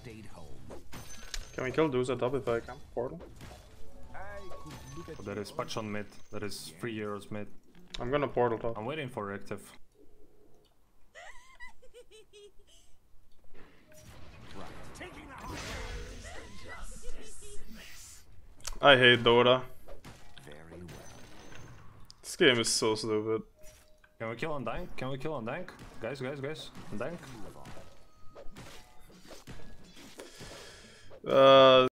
stayed home. Can we kill Medusa top if I can? Portal? Oh, there is patch on mid. There is 3 euros mid. I'm gonna portal top. I'm waiting for reactive. I hate Dota. Very well. This game is so stupid. Can we kill on Dank? Can we kill on Dank? Guys, on Dank?